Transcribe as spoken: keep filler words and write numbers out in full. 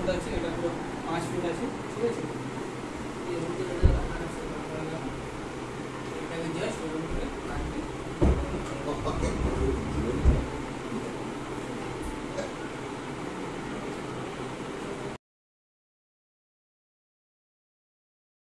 Foot আছে, এটা পুরো পাঁচ ফুট আছে, ঠিক আছে। এই রুমটা